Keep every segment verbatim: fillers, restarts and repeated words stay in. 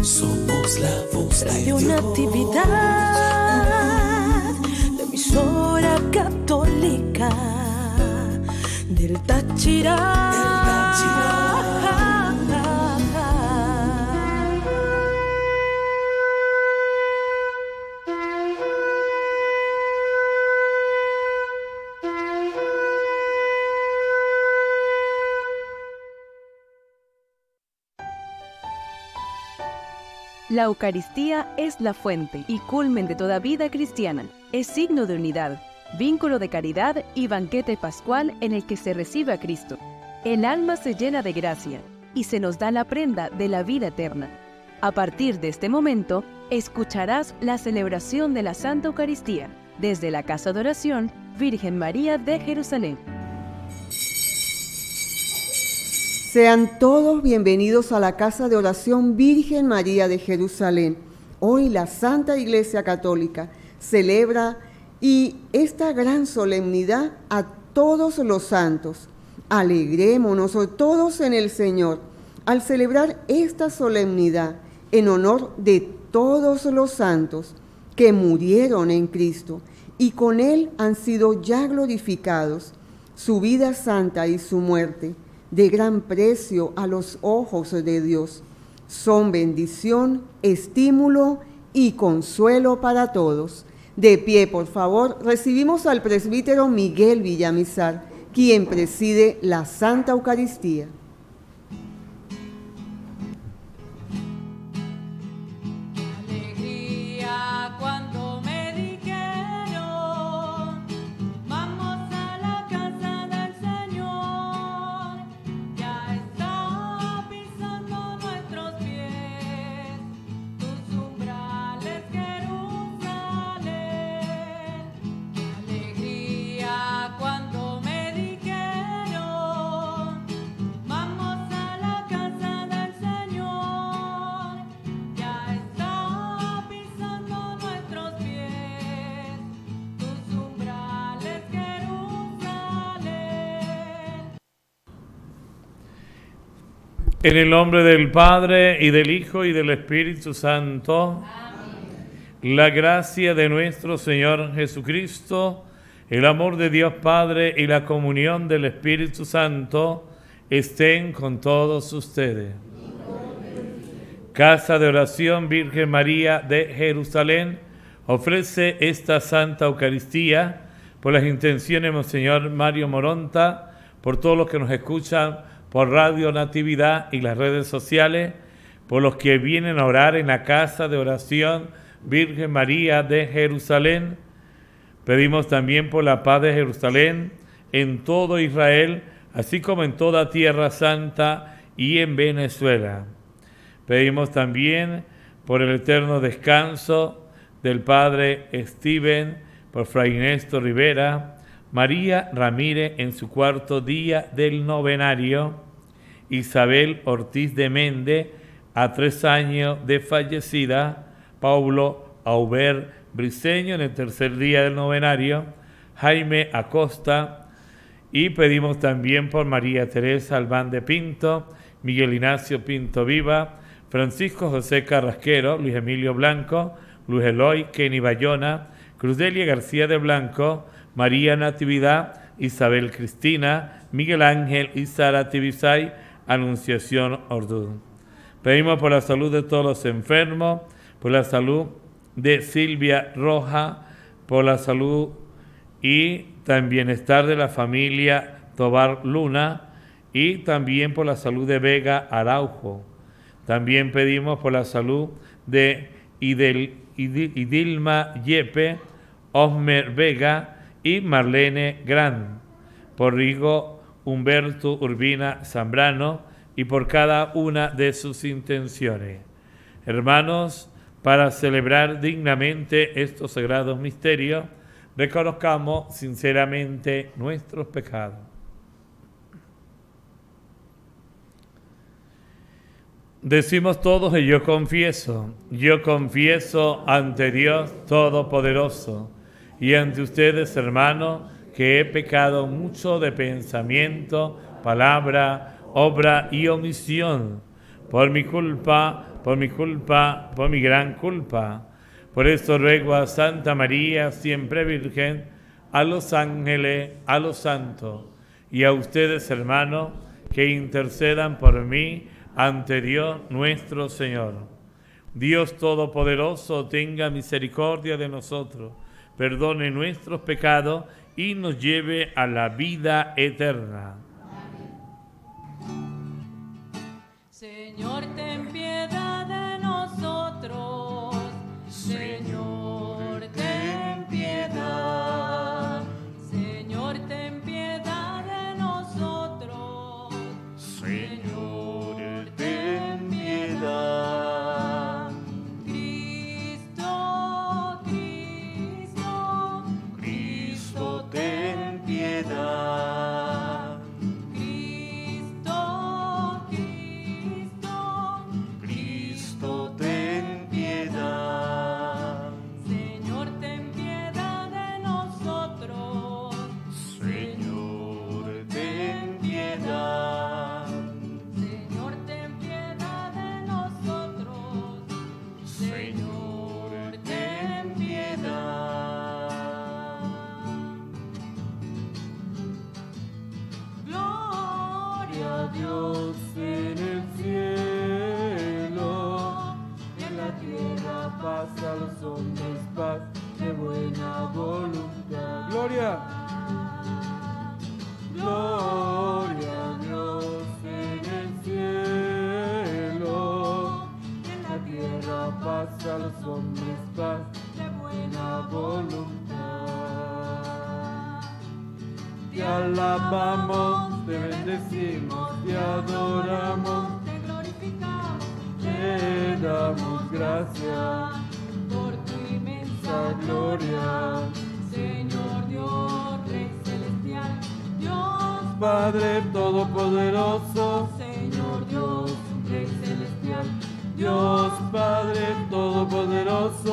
Somos la voz de Radio Natividad, la emisora católica del Táchira. Del Táchira. La Eucaristía es la fuente y culmen de toda vida cristiana. Es signo de unidad, vínculo de caridad y banquete pascual en el que se recibe a Cristo. El alma se llena de gracia y se nos da la prenda de la vida eterna. A partir de este momento, escucharás la celebración de la Santa Eucaristía desde la Casa de Oración Virgen María de Jerusalén. Sean todos bienvenidos a la Casa de Oración Virgen María de Jerusalén. Hoy la Santa Iglesia Católica celebra y esta gran solemnidad a todos los santos. Alegrémonos todos en el Señor al celebrar esta solemnidad en honor de todos los santos que murieron en Cristo y con Él han sido ya glorificados. Su vida santa y su muerte, de gran precio a los ojos de Dios, son bendición, estímulo y consuelo para todos. De pie, por favor, recibimos al presbítero Miguel Villamizar, quien preside la Santa Eucaristía. En el nombre del Padre, y del Hijo, y del Espíritu Santo. Amén. La gracia de nuestro Señor Jesucristo, el amor de Dios Padre y la comunión del Espíritu Santo estén con todos ustedes. Casa de Oración Virgen María de Jerusalén ofrece esta Santa Eucaristía por las intenciones de Monseñor Mario Moronta, por todos los que nos escuchan por Radio Natividad y las redes sociales, por los que vienen a orar en la Casa de Oración Virgen María de Jerusalén. Pedimos también por la paz de Jerusalén en todo Israel, así como en toda Tierra Santa y en Venezuela. Pedimos también por el eterno descanso del Padre Steven, por Fray Néstor Rivera, María Ramírez en su cuarto día del novenario, Isabel Ortiz de Méndez a tres años de fallecida, Paulo Auber Briceño en el tercer día del novenario, Jaime Acosta, y pedimos también por María Teresa Albán de Pinto, Miguel Ignacio Pinto Viva, Francisco José Carrasquero, Luis Emilio Blanco, Luis Eloy Kenny Bayona, Cruzdelia García de Blanco, María Natividad, Isabel Cristina, Miguel Ángel y Sara Tibisay, Anunciación Ordú. Pedimos por la salud de todos los enfermos, por la salud de Silvia Roja, por la salud y también bienestar de la familia Tobar Luna y también por la salud de Vega Araujo. También pedimos por la salud de Idil, Idil, Idilma Yepe, Osmer Vega y Marlene Gran, por Rigo Humberto Urbina Zambrano y por cada una de sus intenciones. Hermanos, para celebrar dignamente estos sagrados misterios, reconozcamos sinceramente nuestros pecados. Decimos todos y yo confieso, yo confieso ante Dios Todopoderoso y ante ustedes, hermanos, que he pecado mucho de pensamiento, palabra, obra y omisión, por mi culpa, por mi culpa, por mi gran culpa. Por esto ruego a Santa María, siempre Virgen, a los ángeles, a los santos y a ustedes, hermanos, que intercedan por mí ante Dios nuestro Señor. Dios Todopoderoso, tenga misericordia de nosotros, perdone nuestros pecados y nos lleve a la vida eterna. Señor, ten piedad de nosotros. Señor, ten piedad. Señor, ten piedad de nosotros. Señor, ten piedad. Cristo, Cristo, Cristo, ten piedad. Cristo, Cristo, Cristo, ten piedad. Señor, ten piedad de nosotros. Señor, ten piedad. Señor, ten piedad de nosotros. Señor, ten piedad. Gloria a Dios en el cielo, y en la tierra paz a los hombres, paz de buena voluntad. Gloria. Gloria a Dios en el cielo, y en la tierra paz a los hombres, paz de buena voluntad. Te alabamos, te bendecimos, te adoramos, te glorificamos, te damos gracias. por tu inmensa Gloria. Señor Dios, Rey celestial, Dios Padre Todopoderoso, Señor Dios, Rey celestial, Dios Padre Todopoderoso.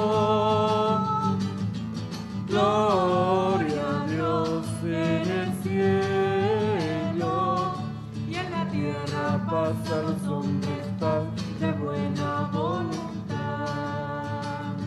Gloria a Dios en el cielo, y en la tierra paz a los hombres, paz. de buena voluntad.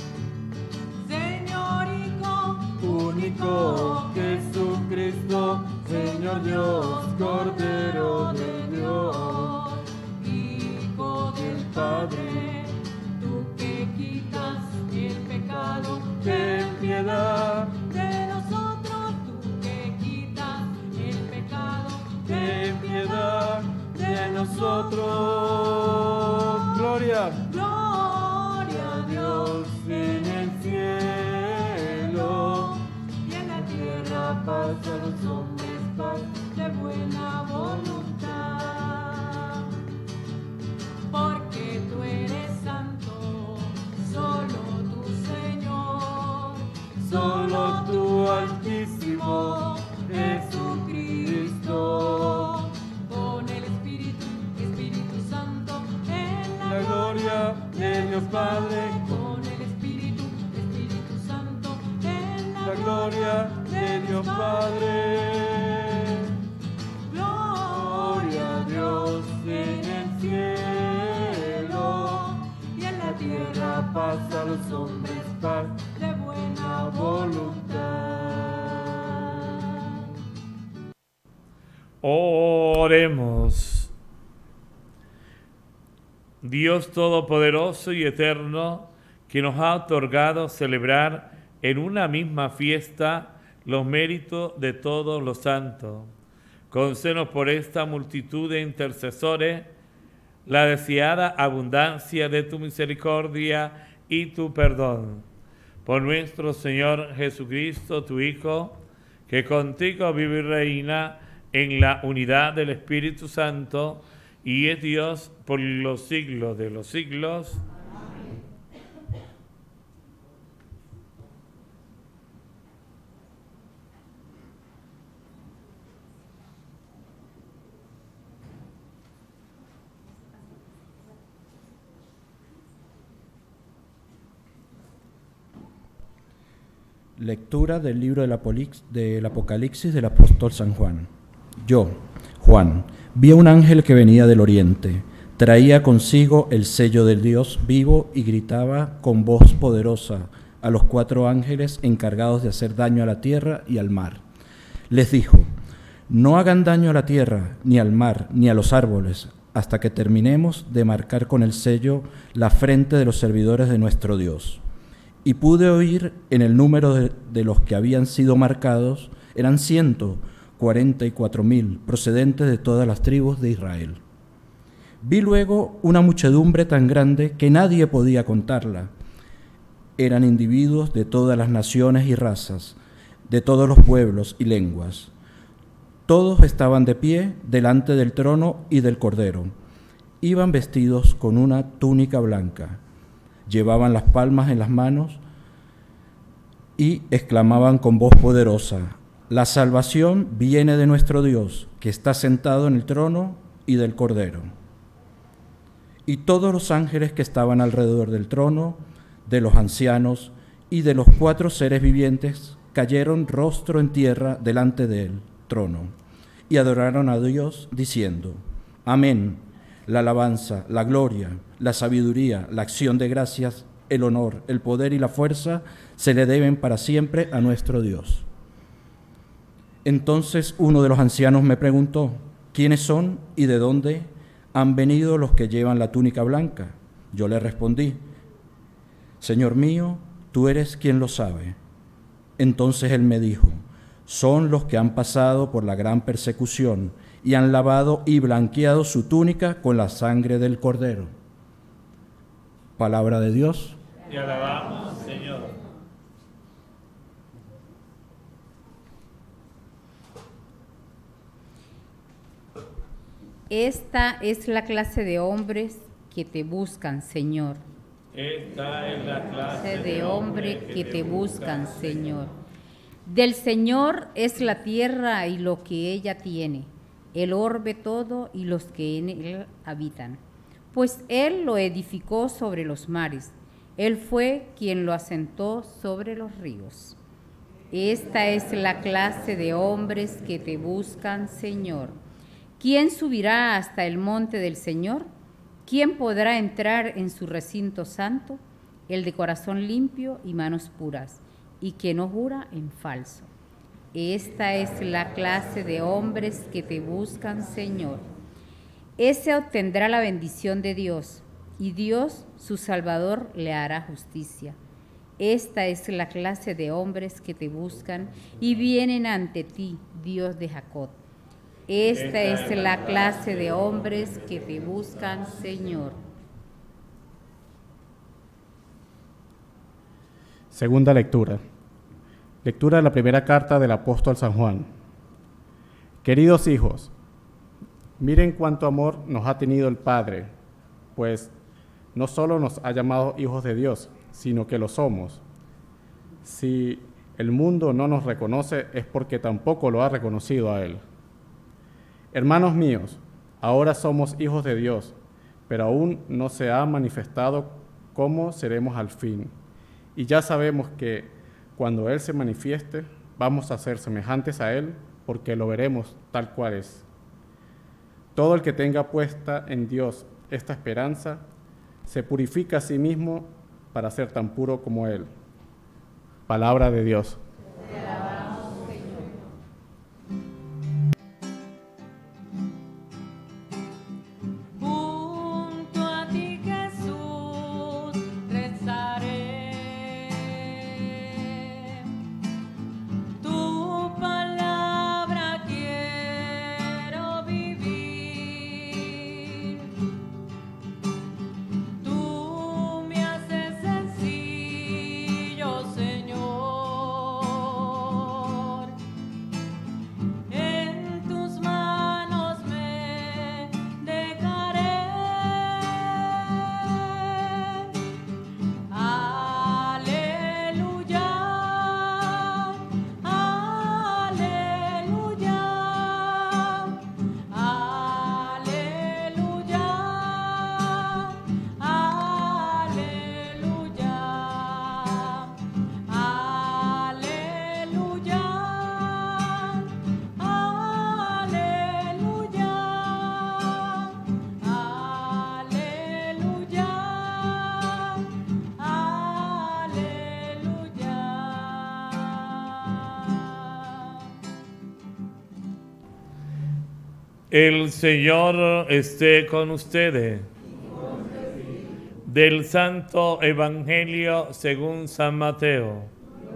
Señor Hijo Único Jesucristo, Señor Dios, Cordero de Dios, Hijo del Padre, tú que quitas el pecado, ten piedad, de nosotros, tú que quitas el pecado, ten piedad de nosotros. Gloria. Gloria a Dios en el cielo, y en la tierra paz a los hombres, paz. de buena voluntad. Porque tú eres santo, solo tú, Señor, Solo tú, Altísimo Jesucristo, con el Espíritu, Espíritu Santo, en la, la gloria de Dios Padre, con el Espíritu, Espíritu Santo, en la, la gloria de Dios Padre. Gloria a Dios en el cielo, y en la tierra Paz a los hombres, paz de buena voluntad. Oremos. Dios Todopoderoso y Eterno, que nos ha otorgado celebrar en una misma fiesta los méritos de todos los santos, concédenos por esta multitud de intercesores la deseada abundancia de tu misericordia y tu perdón. Por nuestro Señor Jesucristo, tu Hijo, que contigo vive y reina en la unidad del Espíritu Santo, y es Dios por los siglos de los siglos. Lectura del libro del, Apolix, del Apocalipsis del apóstol San Juan. Yo, Juan, vi a un ángel que venía del oriente, Traía consigo el sello del Dios vivo y gritaba con voz poderosa a los cuatro ángeles encargados de hacer daño a la tierra y al mar. Les dijo: no hagan daño a la tierra, ni al mar, ni a los árboles, hasta que terminemos de marcar con el sello la frente de los servidores de nuestro Dios. Y pude oír en el número de, de los que habían sido marcados, eran ciento cuarenta y cuatro mil, procedentes de todas las tribus de Israel. Vi luego una muchedumbre tan grande que nadie podía contarla. Eran individuos de todas las naciones y razas, de todos los pueblos y lenguas. Todos estaban de pie delante del trono y del Cordero. Iban vestidos con una túnica blanca. Llevaban las palmas en las manos y exclamaban con voz poderosa: la salvación viene de nuestro Dios, que está sentado en el trono y del Cordero. Y todos los ángeles que estaban alrededor del trono, de los ancianos y de los cuatro seres vivientes cayeron rostro en tierra delante del trono y adoraron a Dios diciendo: amén. La alabanza, la gloria, la sabiduría, la acción de gracias, el honor, el poder y la fuerza se le deben para siempre a nuestro Dios. Entonces uno de los ancianos me preguntó: ¿quiénes son y de dónde han venido los que llevan la túnica blanca? Yo le respondí: Señor mío, tú eres quien lo sabe. Entonces él me dijo: son los que han pasado por la gran persecución y han lavado y blanqueado su túnica con la sangre del Cordero. Palabra de Dios. Te alabamos, Señor. Esta es la clase de hombres que te buscan, Señor. Esta es la clase de hombres que te buscan, Señor. Del Señor es la tierra y lo que ella tiene, el orbe todo y los que en él habitan. Pues Él lo edificó sobre los mares, Él fue quien lo asentó sobre los ríos. Esta es la clase de hombres que te buscan, Señor. ¿Quién subirá hasta el monte del Señor? ¿Quién podrá entrar en su recinto santo? El de corazón limpio y manos puras, y que no jura en falso. Esta es la clase de hombres que te buscan, Señor. Ese obtendrá la bendición de Dios, y Dios, su Salvador, le hará justicia. Esta es la clase de hombres que te buscan y vienen ante ti, Dios de Jacob. Esta es la clase de hombres que te buscan, Señor. Segunda lectura. Lectura de la primera carta del apóstol San Juan. Queridos hijos, miren cuánto amor nos ha tenido el Padre, pues no solo nos ha llamado hijos de Dios, sino que lo somos. Si el mundo no nos reconoce, es porque tampoco lo ha reconocido a Él. Hermanos míos, ahora somos hijos de Dios, pero aún no se ha manifestado cómo seremos al fin. Y ya sabemos que cuando Él se manifieste, vamos a ser semejantes a Él, porque lo veremos tal cual es. Todo el que tenga puesta en Dios esta esperanza, se purifica a sí mismo para ser tan puro como Él. Palabra de Dios. Tú me haces sencillo, Señor. El Señor esté con ustedes. Del Santo Evangelio según San Mateo.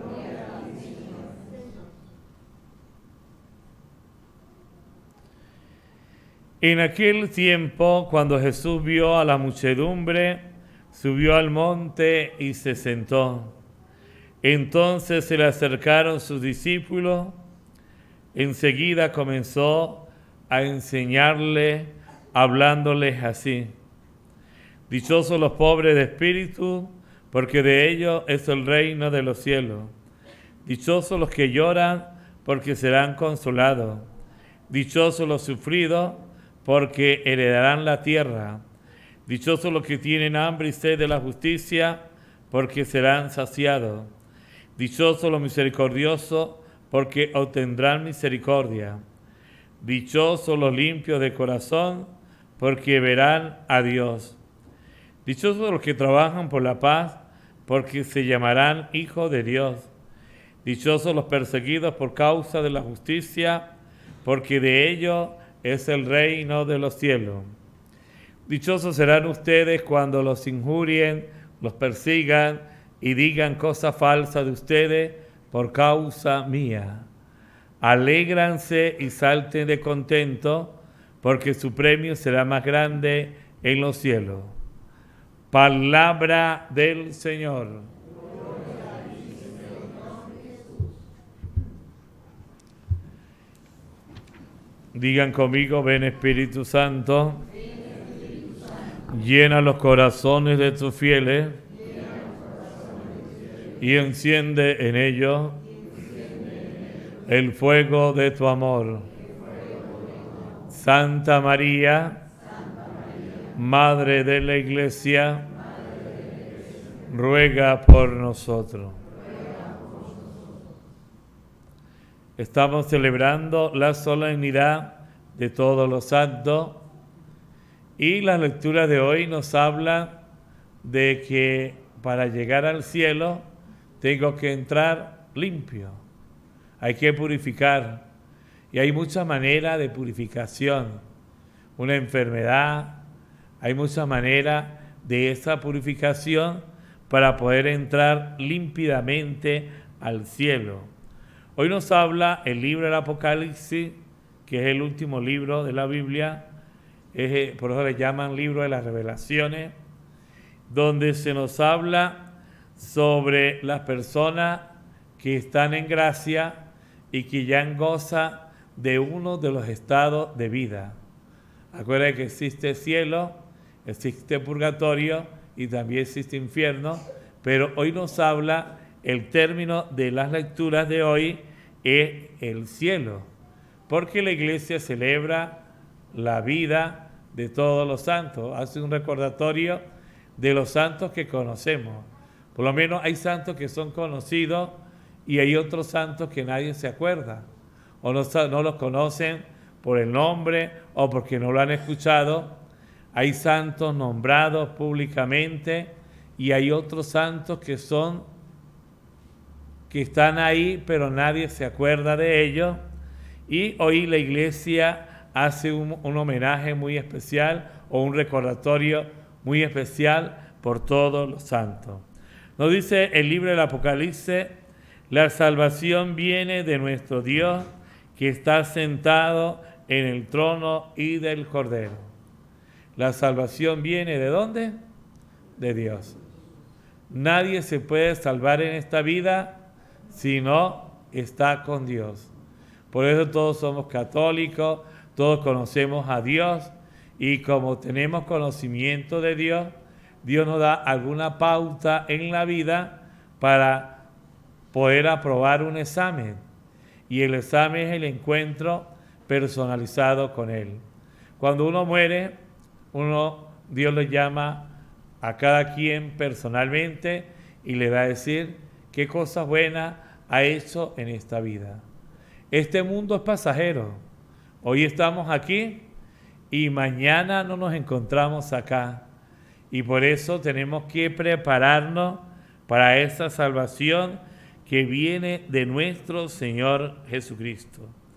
En aquel tiempo, cuando Jesús vio a la muchedumbre, subió al monte y se sentó. Entonces se le acercaron sus discípulos. Enseguida comenzó a enseñarle, hablándoles así: dichosos los pobres de espíritu, porque de ellos es el reino de los cielos. Dichosos los que lloran, porque serán consolados. Dichosos los sufridos, porque heredarán la tierra. Dichosos los que tienen hambre y sed de la justicia, porque serán saciados. Dichosos los misericordiosos, porque obtendrán misericordia. Dichosos los limpios de corazón, porque verán a Dios. Dichosos los que trabajan por la paz, porque se llamarán hijos de Dios. Dichosos los perseguidos por causa de la justicia, porque de ellos es el reino de los cielos. Dichosos serán ustedes cuando los injurien, los persigan y digan cosas falsas de ustedes por causa mía. Alégranse y salten de contento, porque su premio será más grande en los cielos. Palabra del Señor. Digan conmigo: ven Espíritu Santo, llena los corazones de tus fieles y enciende en ellos el fuego de tu amor. Santa María, Madre de la Iglesia, ruega por nosotros. Estamos celebrando la solemnidad de todos los santos y la lectura de hoy nos habla de que para llegar al cielo tengo que entrar limpio, hay que purificar y hay muchas maneras de purificación. Una enfermedad, hay muchas maneras de esa purificación para poder entrar límpidamente al cielo. Hoy nos habla el libro del Apocalipsis, que es el último libro de la Biblia, es, por eso le llaman libro de las revelaciones, donde se nos habla sobre las personas que están en gracia y que ya gozan de uno de los estados de vida. Acuérdense que existe cielo, existe purgatorio y también existe infierno, pero hoy nos habla, el término de las lecturas de hoy es el cielo, porque la Iglesia celebra la vida de todos los santos, hace un recordatorio de los santos que conocemos. Por lo menos hay santos que son conocidos y hay otros santos que nadie se acuerda, o no, no los conocen por el nombre o porque no lo han escuchado. Hay santos nombrados públicamente y hay otros santos que son que están ahí, pero nadie se acuerda de ellos. Y hoy la Iglesia hace un, un homenaje muy especial o un recordatorio muy especial por todos los santos. Nos dice el libro del Apocalipsis: la salvación viene de nuestro Dios, que está sentado en el trono y del Cordero. La salvación viene ¿de dónde? De Dios. Nadie se puede salvar en esta vida si no está con Dios. Por eso todos somos católicos, todos conocemos a Dios, y como tenemos conocimiento de Dios, Dios nos da alguna pauta en la vida para poder aprobar un examen. Y el examen es el encuentro personalizado con Él. Cuando uno muere, uno, Dios le llama a cada quien personalmente y le va a decir qué cosas buenas ha hecho en esta vida. Este mundo es pasajero. Hoy estamos aquí y mañana no nos encontramos acá. Y por eso tenemos que prepararnos para esa salvación que viene de nuestro Señor Jesucristo.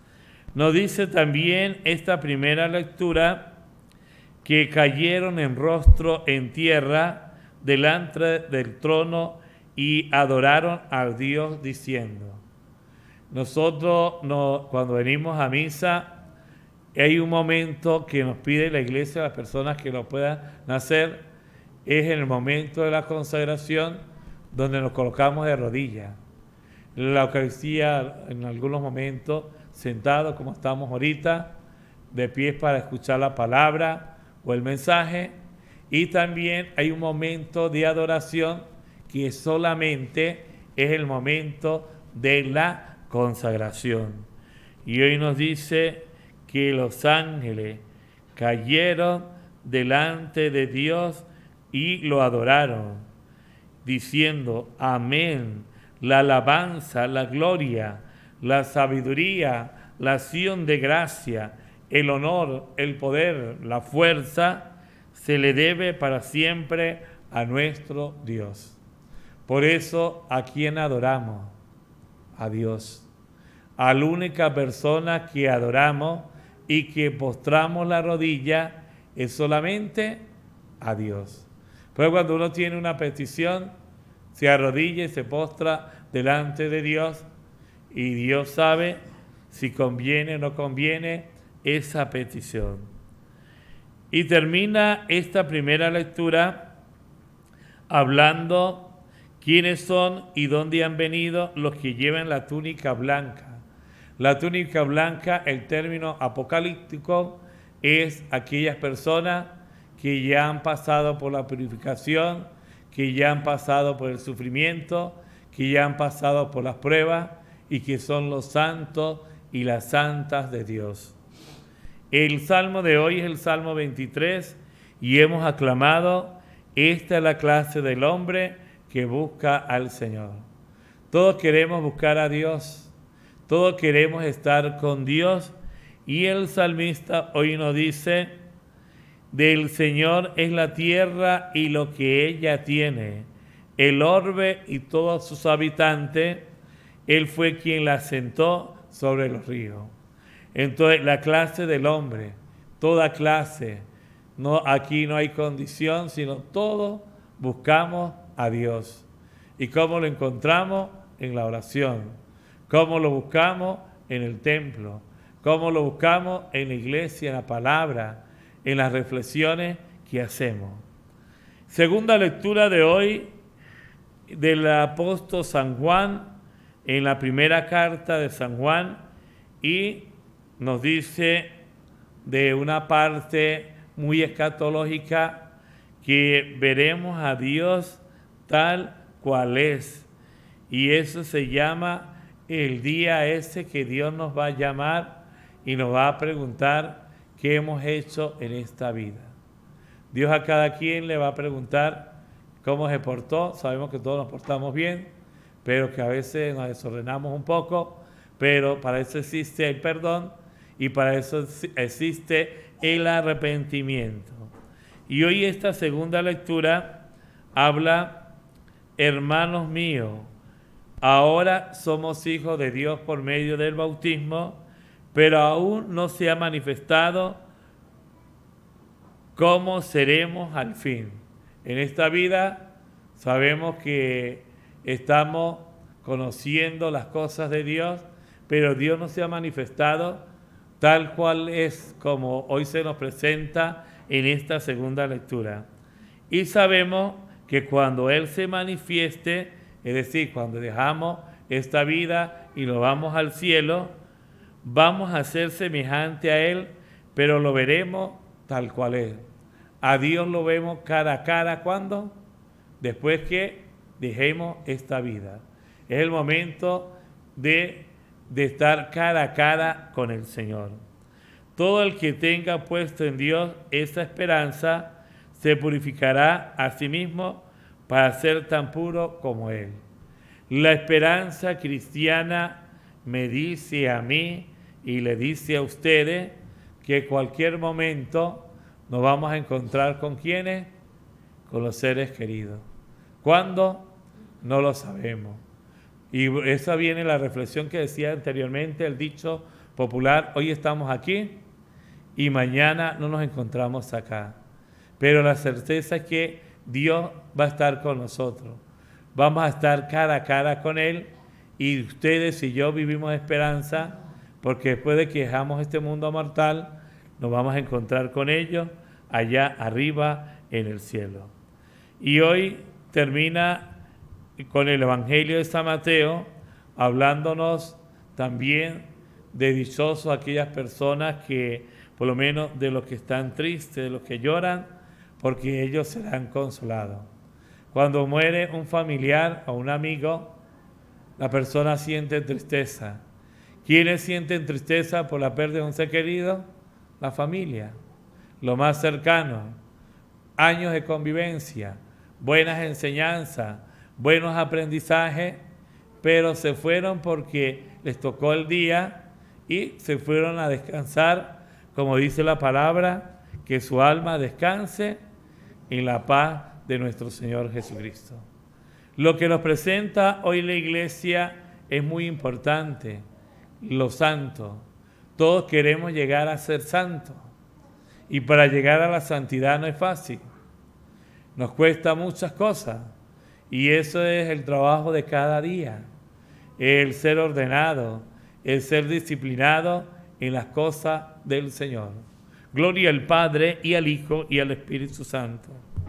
Nos dice también esta primera lectura que cayeron en rostro en tierra delante del trono y adoraron al Dios diciendo. Nosotros no, cuando venimos a misa hay un momento que nos pide la iglesia a las personas que lo puedan hacer, es en el momento de la consagración donde nos colocamos de rodillas. La Eucaristía en algunos momentos sentados como estamos ahorita, de pies para escuchar la palabra o el mensaje, y también hay un momento de adoración que solamente es el momento de la consagración. Y hoy nos dice que los ángeles cayeron delante de Dios y lo adoraron, diciendo amén, la alabanza, la gloria, la sabiduría, la acción de gracia, el honor, el poder, la fuerza, se le debe para siempre a nuestro Dios. Por eso, ¿a quién adoramos? A Dios. A la única persona que adoramos y que postramos la rodilla es solamente a Dios. Pero cuando uno tiene una petición, se arrodilla y se postra delante de Dios, y Dios sabe si conviene o no conviene esa petición. Y termina esta primera lectura hablando quiénes son y dónde han venido los que llevan la túnica blanca. La túnica blanca, el término apocalíptico, es aquellas personas que ya han pasado por la purificación, que ya han pasado por el sufrimiento, que ya han pasado por las pruebas y que son los santos y las santas de Dios. El salmo de hoy es el Salmo veintitrés y hemos aclamado, esta es la clase del hombre que busca al Señor. Todos queremos buscar a Dios, todos queremos estar con Dios, y el salmista hoy nos dice, del Señor es la tierra y lo que ella tiene, el orbe y todos sus habitantes. Él fue quien la sentó sobre los ríos. Entonces, la clase del hombre, toda clase, no, aquí no hay condición, sino todos buscamos a Dios. ¿Y cómo lo encontramos? En la oración. ¿Cómo lo buscamos? En el templo. ¿Cómo lo buscamos? En la iglesia, en la palabra, en las reflexiones que hacemos. Segunda lectura de hoy del apóstol San Juan, en la primera carta de San Juan, y nos dice de una parte muy escatológica que veremos a Dios tal cual es, y eso se llama el día ese que Dios nos va a llamar y nos va a preguntar qué hemos hecho en esta vida. Dios a cada quien le va a preguntar cómo se portó. Sabemos que todos nos portamos bien, pero que a veces nos desordenamos un poco, pero para eso existe el perdón y para eso existe el arrepentimiento. Y hoy esta segunda lectura habla, hermanos míos, ahora somos hijos de Dios por medio del bautismo, pero aún no se ha manifestado cómo seremos al fin. En esta vida sabemos que estamos conociendo las cosas de Dios, pero Dios no se ha manifestado tal cual es como hoy se nos presenta en esta segunda lectura. Y sabemos que cuando Él se manifieste, es decir, cuando dejamos esta vida y nos vamos al cielo, vamos a ser semejante a Él, pero lo veremos tal cual es. A Dios lo vemos cara a cara, ¿cuándo? Después que dejemos esta vida. Es el momento de, de estar cara a cara con el Señor. Todo el que tenga puesto en Dios esa esperanza se purificará a sí mismo para ser tan puro como Él. La esperanza cristiana me dice a mí y le dice a ustedes que cualquier momento nos vamos a encontrar con ¿quiénes? Con los seres queridos. ¿Cuándo? No lo sabemos. Y esa viene la reflexión que decía anteriormente, el dicho popular, hoy estamos aquí y mañana no nos encontramos acá. Pero la certeza es que Dios va a estar con nosotros. Vamos a estar cara a cara con Él y ustedes y yo vivimos esperanza porque después de que dejamos este mundo mortal, nos vamos a encontrar con ellos allá arriba en el cielo. Y hoy termina con el Evangelio de San Mateo, hablándonos también de dichosos aquellas personas que, por lo menos de los que están tristes, de los que lloran, porque ellos serán consolados. Cuando muere un familiar o un amigo, la persona siente tristeza. ¿Quiénes sienten tristeza por la pérdida de un ser querido? La familia, lo más cercano, años de convivencia, buenas enseñanzas, buenos aprendizajes, pero se fueron porque les tocó el día y se fueron a descansar, como dice la palabra, que su alma descanse en la paz de nuestro Señor Jesucristo. Lo que nos presenta hoy la Iglesia es muy importante, los santos. Todos queremos llegar a ser santos y para llegar a la santidad no es fácil. Nos cuesta muchas cosas y eso es el trabajo de cada día, el ser ordenado, el ser disciplinado en las cosas del Señor. Gloria al Padre y al Hijo y al Espíritu Santo.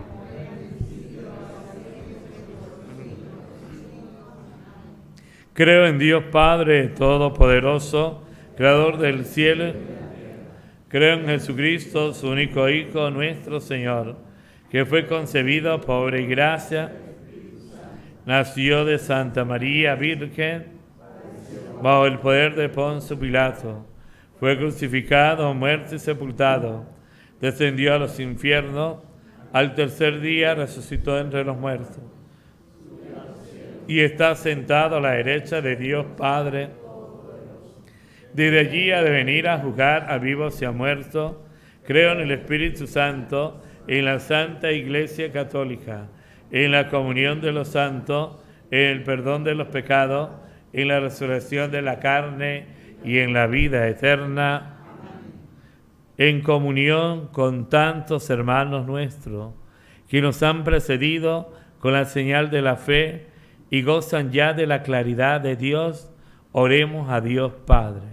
Creo en Dios Padre Todopoderoso, Creador del cielo. Creo en Jesucristo, su único Hijo, nuestro Señor, que fue concebido por obra y gracia, nació de Santa María Virgen, bajo el poder de Poncio Pilato, fue crucificado, muerto y sepultado, descendió a los infiernos, al tercer día resucitó entre los muertos, y está sentado a la derecha de Dios Padre. Desde allí ha de venir a juzgar a vivos y a muertos. Creo en el Espíritu Santo, en la Santa Iglesia Católica, en la comunión de los santos, en el perdón de los pecados, en la resurrección de la carne y en la vida eterna, en comunión con tantos hermanos nuestros que nos han precedido con la señal de la fe y gozan ya de la claridad de Dios. Oremos a Dios Padre.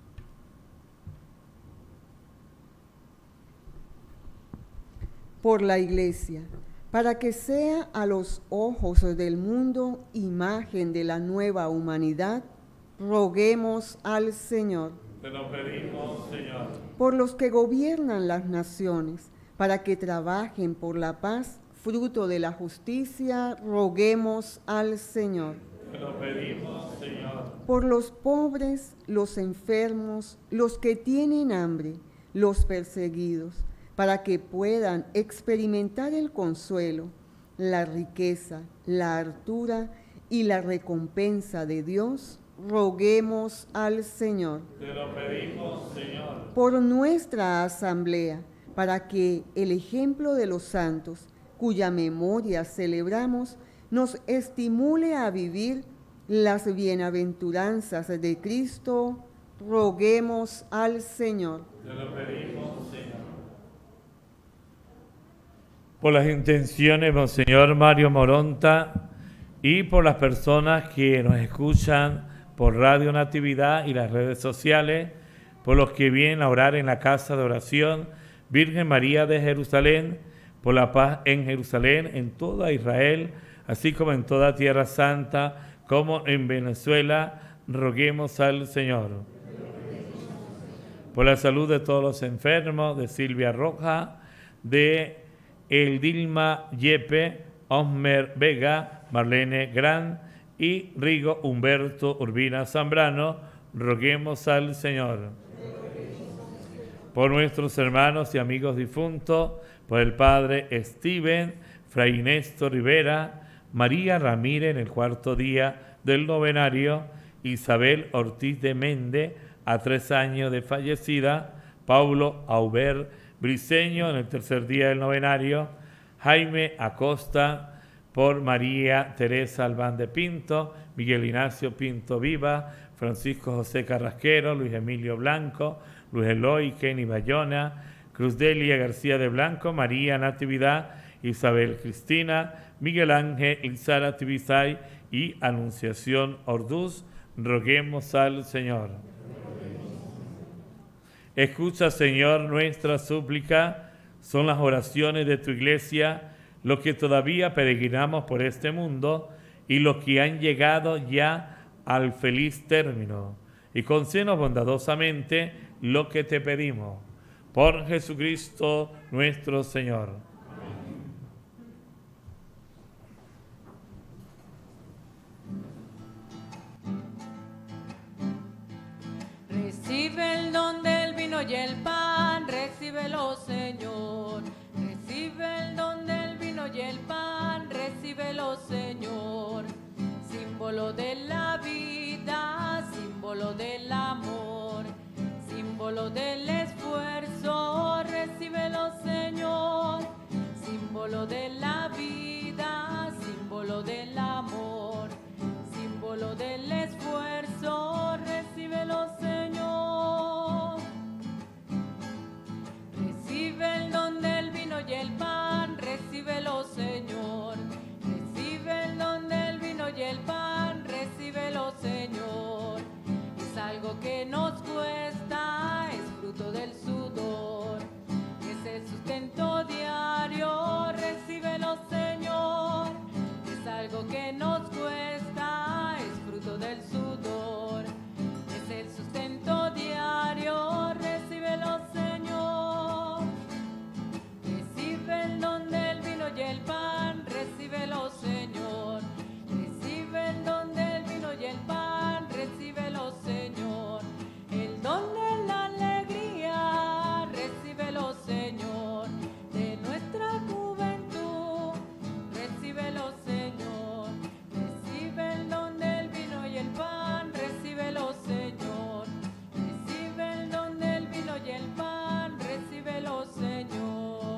Por la Iglesia, para que sea a los ojos del mundo imagen de la nueva humanidad, roguemos al Señor. Te lo pedimos, Señor. Por los que gobiernan las naciones, para que trabajen por la paz, fruto de la justicia, roguemos al Señor. Te lo pedimos, Señor. Por los pobres, los enfermos, los que tienen hambre, los perseguidos, para que puedan experimentar el consuelo, la riqueza, la hartura y la recompensa de Dios, roguemos al Señor. Te lo pedimos, Señor. Por nuestra asamblea, para que el ejemplo de los santos, cuya memoria celebramos, nos estimule a vivir las bienaventuranzas de Cristo, roguemos al Señor. Te lo pedimos, Señor. Por las intenciones, Monseñor Mario Moronta, y por las personas que nos escuchan por Radio Natividad y las redes sociales, por los que vienen a orar en la casa de oración Virgen María de Jerusalén, por la paz en Jerusalén, en toda Israel, así como en toda Tierra Santa, como en Venezuela, roguemos al Señor. Por la salud de todos los enfermos, de Silvia Roja, de El Dilma Yepe, Osmer Vega, Marlene Gran y Rigo Humberto Urbina Zambrano, roguemos al Señor. Por nuestros hermanos y amigos difuntos, por el Padre Steven, Fray Néstor Rivera, María Ramírez en el cuarto día del novenario, Isabel Ortiz de Méndez, a tres años de fallecida, Paulo Auber Briceño en el tercer día del novenario, Jaime Acosta, por María Teresa Albán de Pinto, Miguel Ignacio Pinto Viva, Francisco José Carrasquero, Luis Emilio Blanco, Luis Eloy, Kenny Bayona, Cruz Delia García de Blanco, María Natividad, Isabel Cristina, Miguel Ángel Ilzara Tibisay y Anunciación Orduz. Roguemos al Señor. Escucha, Señor, nuestra súplica. Son las oraciones de tu iglesia, los que todavía peregrinamos por este mundo y los que han llegado ya al feliz término. Y concédenos bondadosamente lo que te pedimos. Por Jesucristo nuestro Señor. Recibe el don del vino y el pan, recíbelo, Señor. Recibe el don del vino y el pan, recíbelo, Señor. Símbolo de la vida, símbolo del amor, símbolo del esfuerzo, recíbelo, Señor. Símbolo de la vida, símbolo del amor, símbolo del esfuerzo, recíbelo, Señor. Recibe el don del vino y el pan, recíbelo, Señor. Recibe el don del vino y el pan, recíbelo, Señor. Es algo que nos cuesta, es fruto del sudor, es el sustento diario, recíbelo, Señor. Es algo que nos cuesta, es fruto del sudor, es el sustento diario, recíbelo, Señor. Recibe el don del vino y el pan, recíbelo, Señor. Recibe el don del vino y el pan, recíbelo, Señor. El don de la alegría, recíbelo, Señor. De nuestra juventud, recíbelo, Señor. Recibe el don del vino y el pan, recíbelo, Señor. Recibe el don del vino y el pan, recíbelo, Señor.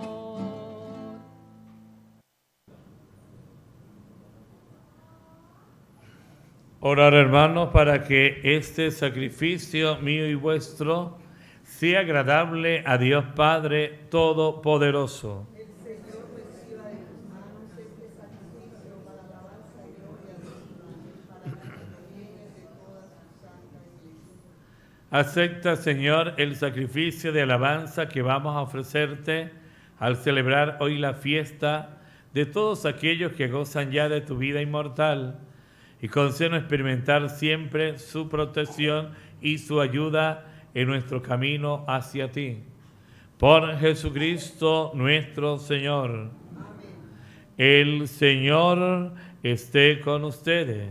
Orar, hermanos, para que este sacrificio mío y vuestro sea agradable a Dios Padre Todopoderoso. El Señor reciba de tus manos este sacrificio para alabanza y gloria de su nombre, para la gloria de toda su santa iglesia. Acepta, Señor, el sacrificio de alabanza que vamos a ofrecerte al celebrar hoy la fiesta de todos aquellos que gozan ya de tu vida inmortal, y concédenos experimentar siempre su protección y su ayuda en nuestro camino hacia ti. Por Jesucristo nuestro Señor. Amén. El Señor esté con ustedes.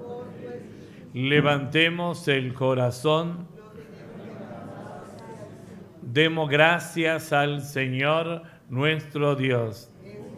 Levantemos el corazón. Demos gracias al Señor nuestro Dios.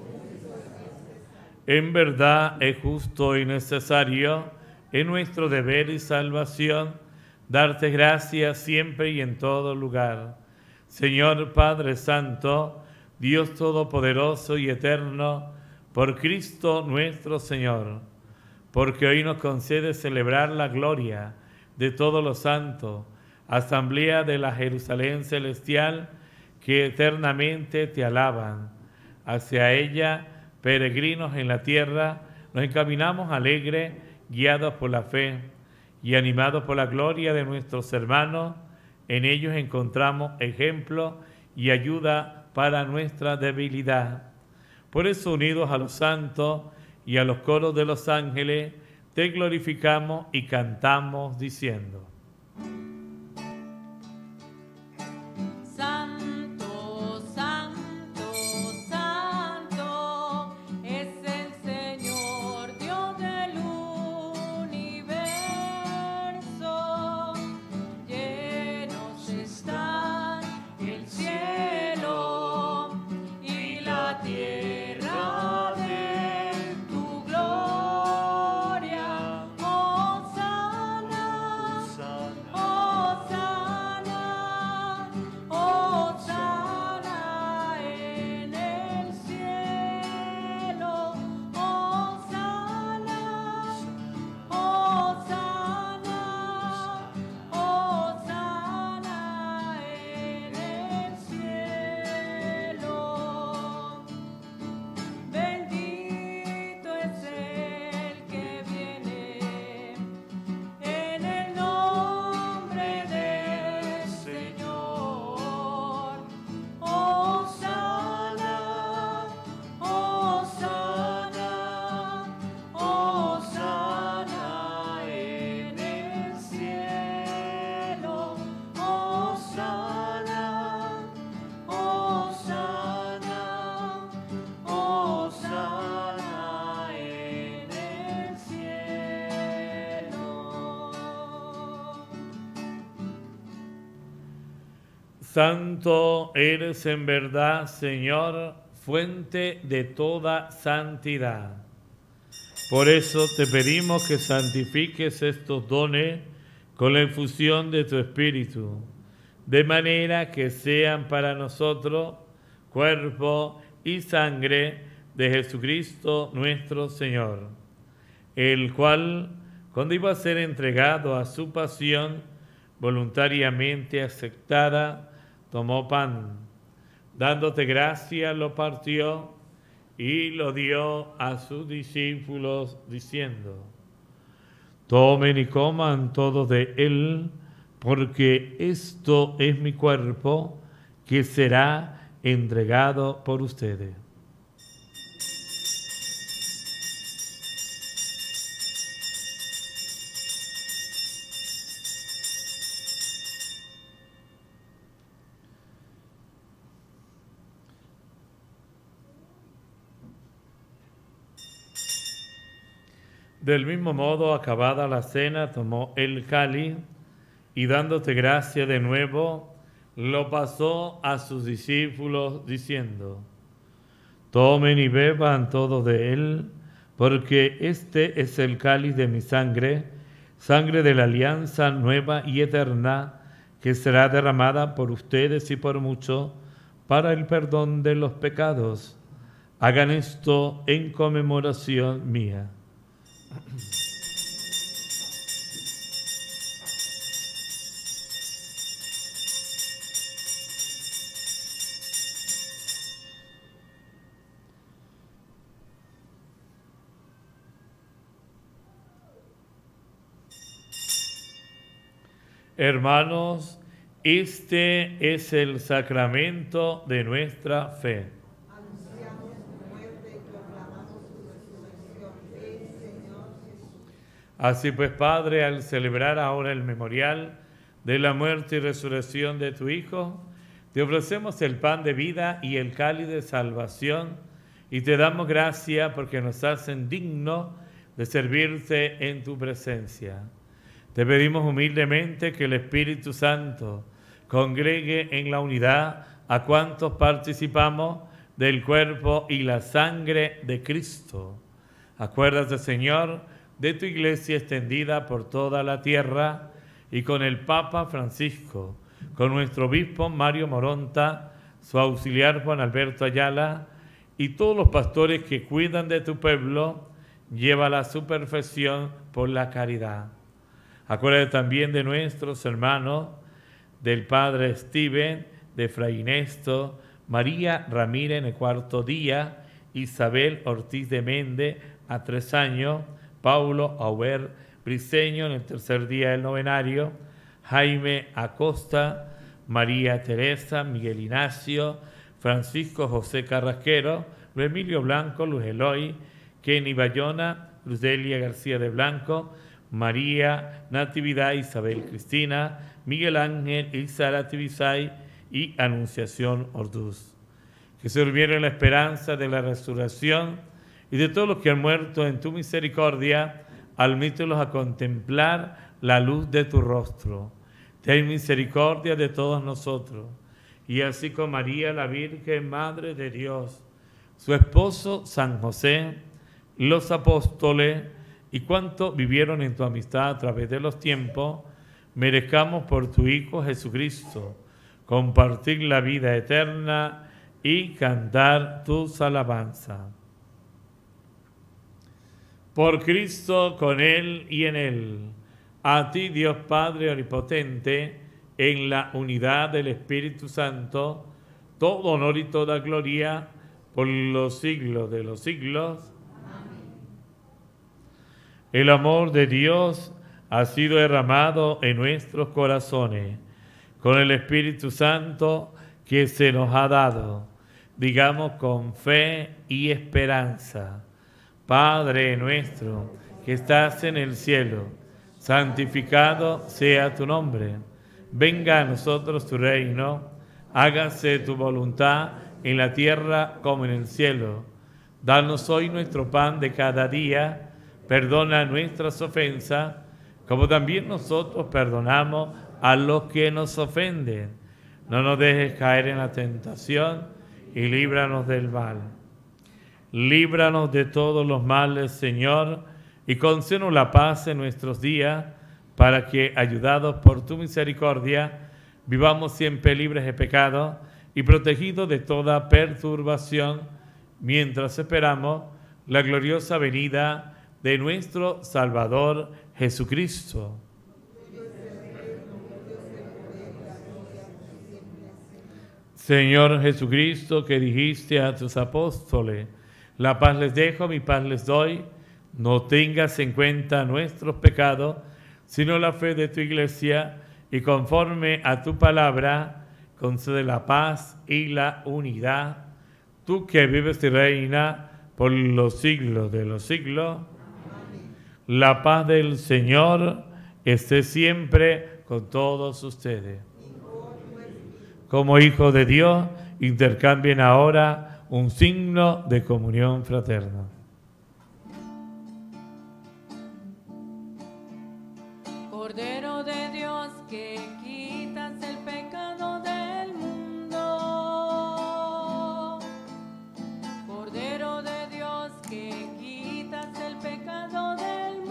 En verdad es justo y necesario, es nuestro deber y salvación, darte gracias siempre y en todo lugar. Señor Padre Santo, Dios Todopoderoso y Eterno, por Cristo nuestro Señor, porque hoy nos concede celebrar la gloria de todos los santos, asamblea de la Jerusalén celestial, que eternamente te alaban. Hacia ella, peregrinos en la tierra, nos encaminamos alegres, guiados por la fe y animados por la gloria de nuestros hermanos. En ellos encontramos ejemplo y ayuda para nuestra debilidad. Por eso, unidos a los santos y a los coros de los ángeles, te glorificamos y cantamos diciendo: Santo eres en verdad, Señor, fuente de toda santidad. Por eso te pedimos que santifiques estos dones con la infusión de tu Espíritu, de manera que sean para nosotros cuerpo y sangre de Jesucristo nuestro Señor, el cual, cuando iba a ser entregado a su pasión, voluntariamente aceptada, tomó pan, dándote gracia, lo partió y lo dio a sus discípulos, diciendo: tomen y coman todos de él, porque esto es mi cuerpo, que será entregado por ustedes. Del mismo modo, acabada la cena, tomó el cáliz y, dándote gracia de nuevo, lo pasó a sus discípulos, diciendo: tomen y beban todos de él, porque este es el cáliz de mi sangre, sangre de la alianza nueva y eterna, que será derramada por ustedes y por muchos para el perdón de los pecados. Hagan esto en conmemoración mía. Hermanos, este es el sacramento de nuestra fe. Anunciamos tu muerte y proclamamos tu resurrección. Ven, Señor Jesús. Así pues, Padre, al celebrar ahora el memorial de la muerte y resurrección de tu Hijo, te ofrecemos el pan de vida y el cáliz de salvación, y te damos gracias porque nos hacen dignos de servirte en tu presencia. Te pedimos humildemente que el Espíritu Santo congregue en la unidad a cuantos participamos del cuerpo y la sangre de Cristo. Acuérdate, Señor, de tu iglesia extendida por toda la tierra, y con el Papa Francisco, con nuestro obispo Mario Moronta, su auxiliar Juan Alberto Ayala, y todos los pastores que cuidan de tu pueblo, llévala a su perfección por la caridad. Acuérdate también de nuestros hermanos, del padre Steven, de Fray Inesto, María Ramírez en el cuarto día, Isabel Ortiz de Méndez a tres años, Paulo Auber Briceño en el tercer día del novenario, Jaime Acosta, María Teresa, Miguel Ignacio, Francisco José Carrasquero, Luis Emilio Blanco, Luz Eloy, Kenny Bayona, Luz Delia García de Blanco, María Natividad, Isabel Cristina, Miguel Ángel, Isara Tibisay y Anunciación Orduz. Que se durmiera en la esperanza de la resurrección y de todos los que han muerto en tu misericordia, admítelos a contemplar la luz de tu rostro. Ten misericordia de todos nosotros. Y así con María, la Virgen, Madre de Dios, su esposo San José, los apóstoles, y cuantos vivieron en tu amistad a través de los tiempos, merezcamos por tu Hijo Jesucristo compartir la vida eterna y cantar tus alabanzas. Por Cristo, con Él y en Él, a ti, Dios Padre Omnipotente, en la unidad del Espíritu Santo, todo honor y toda gloria por los siglos de los siglos. El amor de Dios ha sido derramado en nuestros corazones con el Espíritu Santo que se nos ha dado. Digamos con fe y esperanza: Padre nuestro que estás en el cielo, santificado sea tu nombre. Venga a nosotros tu reino, hágase tu voluntad en la tierra como en el cielo. Danos hoy nuestro pan de cada día. Perdona nuestras ofensas, como también nosotros perdonamos a los que nos ofenden. no nos dejes caer en la tentación y líbranos del mal. Líbranos de todos los males, Señor, y concédenos la paz en nuestros días, para que, ayudados por tu misericordia, vivamos siempre libres de pecado y protegidos de toda perturbación, mientras esperamos la gloriosa venida de nuestro Salvador Jesucristo. Señor Jesucristo, que dijiste a tus apóstoles, la paz les dejo, mi paz les doy, no tengas en cuenta nuestros pecados, sino la fe de tu Iglesia, y conforme a tu palabra, concede la paz y la unidad. Tú que vives y reinas por los siglos de los siglos. Amén. La paz del Señor esté siempre con todos ustedes. Como hijos de Dios, intercambien ahora un signo de comunión fraterna. Cordero de Dios, que quitas el pecado del mundo. Cordero de Dios, que quitas el pecado del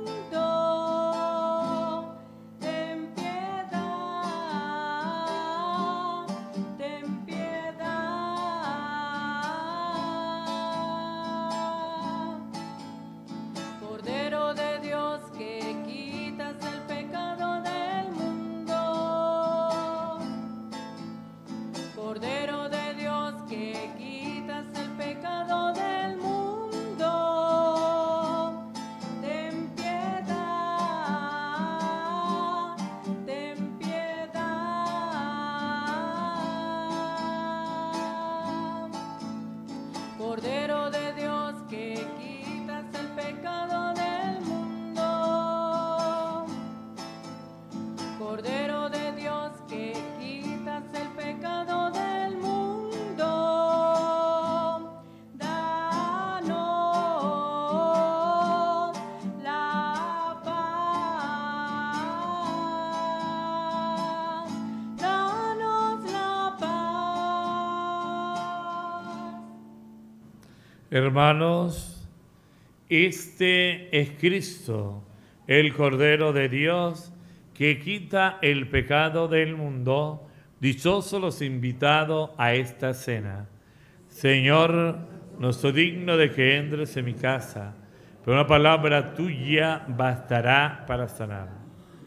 mundo. Ten piedad, ten piedad. Cordero de Dios, que quitas el pecado del mundo. Cordero de Dios, que quitas el pecado del mundo. Ten piedad, ten piedad. Cordero de Dios, que quitas el pecado del mundo. Cordero de Dios, que quitas el pecado del mundo. Danos la paz. Danos la paz. Hermanos, este es Cristo, el Cordero de Dios, que quita el pecado del mundo. Dichosos los invitados a esta cena. Señor, no soy digno de que entres en mi casa, pero una palabra tuya bastará para sanar.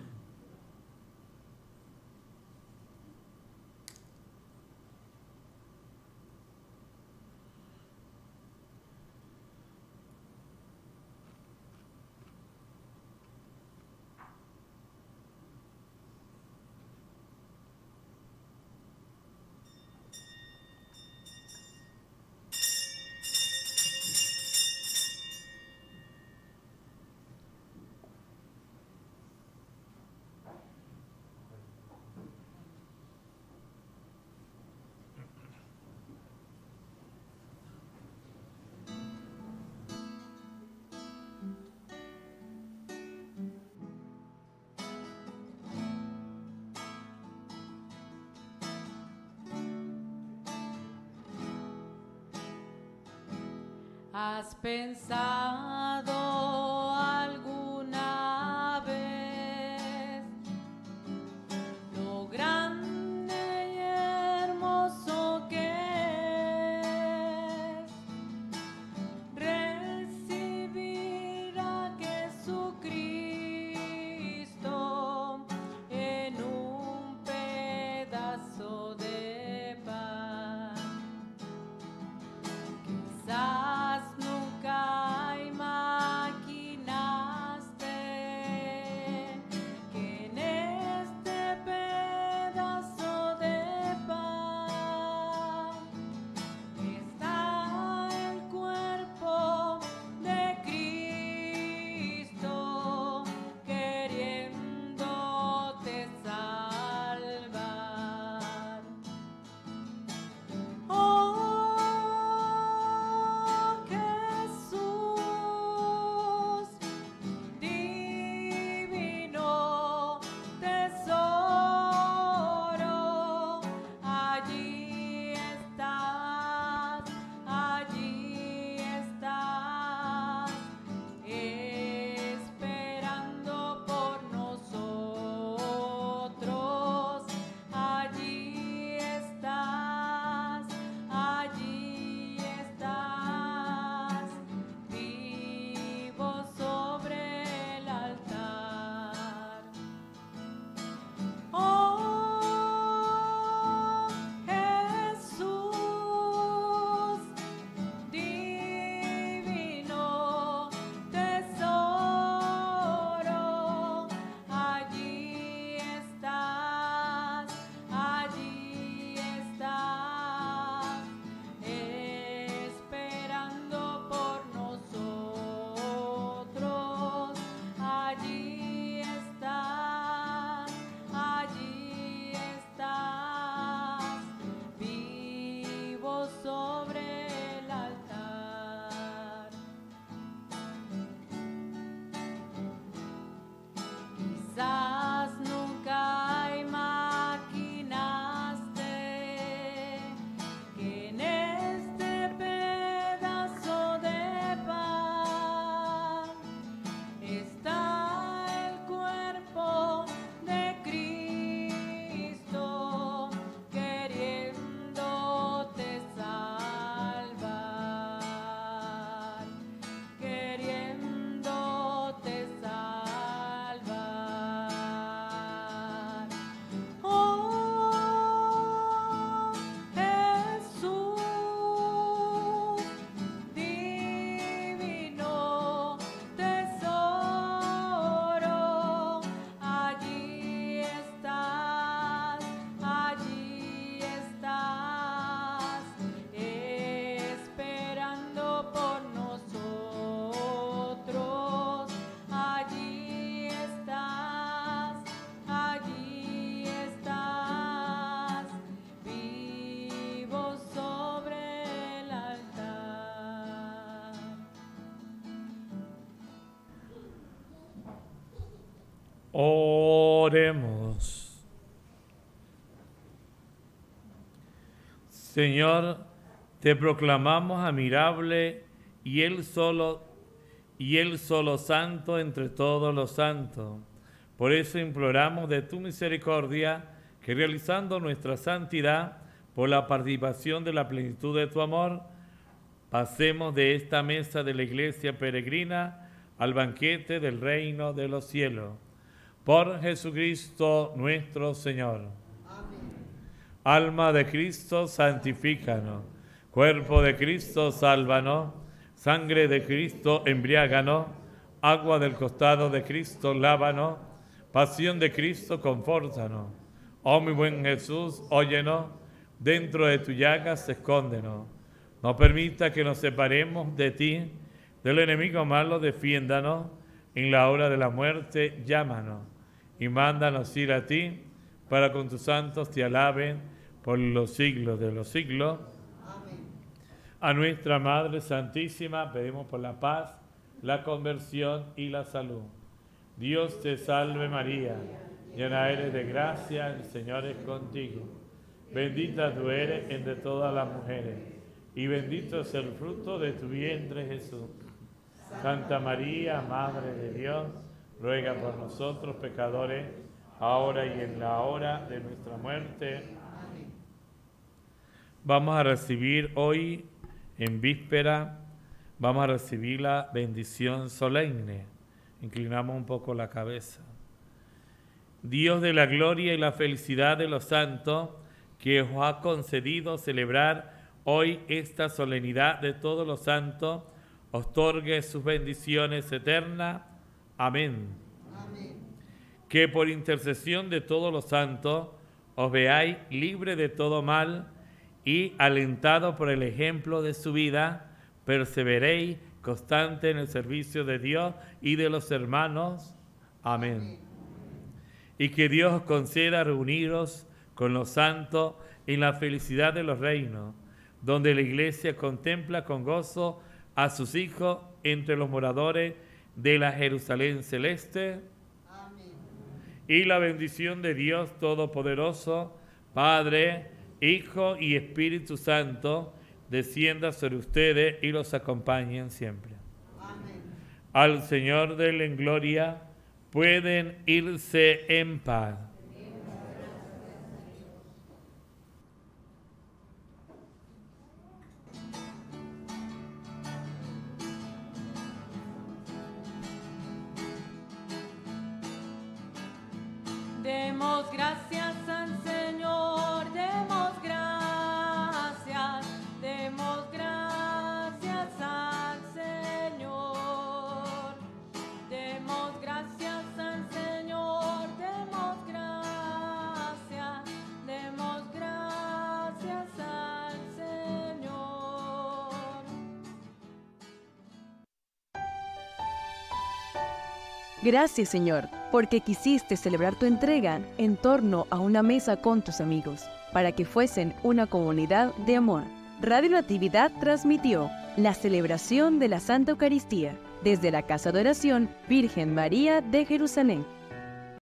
¿Has pensado alguna vez lo grande y hermoso que es recibir a Jesucristo en un pedazo de pan? Quizás nunca imaginé Oremos. Señor, te proclamamos admirable y Él solo, y Él solo santo entre todos los santos. Por eso imploramos de tu misericordia que, realizando nuestra santidad por la participación de la plenitud de tu amor, pasemos de esta mesa de la iglesia peregrina al banquete del reino de los cielos. Por Jesucristo nuestro Señor. Amén. Alma de Cristo, santifícanos. Cuerpo de Cristo, sálvanos. Sangre de Cristo, embriáganos. Agua del costado de Cristo, lávanos. Pasión de Cristo, confórtanos. Oh mi buen Jesús, óyenos. Dentro de tu llagas, escóndenos. No permita que nos separemos de ti. Del enemigo malo, defiéndanos. En la hora de la muerte, llámanos. Y mándanos ir a ti, para con tus santos te alaben por los siglos de los siglos. Amén. A nuestra Madre Santísima pedimos por la paz, la conversión y la salud. Dios te salve María, llena eres de gracia, el Señor es contigo. Bendita tú eres entre todas las mujeres, y bendito es el fruto de tu vientre Jesús. Santa María, Madre de Dios, ruega por nosotros pecadores, ahora y en la hora de nuestra muerte. Vamos a recibir hoy, en víspera, vamos a recibir la bendición solemne. Inclinamos un poco la cabeza. Dios de la gloria y la felicidad de los santos, que os ha concedido celebrar hoy esta solemnidad de todos los santos, os otorgue sus bendiciones eternas. Amén. Amén. Que por intercesión de todos los santos os veáis libre de todo mal y alentado por el ejemplo de su vida, perseveréis constante en el servicio de Dios y de los hermanos. Amén. Amén. Y que Dios os conceda reuniros con los santos en la felicidad de los reinos, donde la Iglesia contempla con gozo a sus hijos entre los moradores de la Jerusalén celeste. Amén. Y la bendición de Dios Todopoderoso, Padre, Hijo y Espíritu Santo, descienda sobre ustedes y los acompañen siempre. Amén. Al Señor denle en gloria, pueden irse en paz. Demos gracias al Señor, demos gracias, demos gracias al Señor. Demos gracias al Señor, demos gracias, demos gracias al Señor. Gracias, Señor, porque quisiste celebrar tu entrega en torno a una mesa con tus amigos, para que fuesen una comunidad de amor. Radio Natividad transmitió la celebración de la Santa Eucaristía desde la Casa de Oración Virgen María de Jerusalén.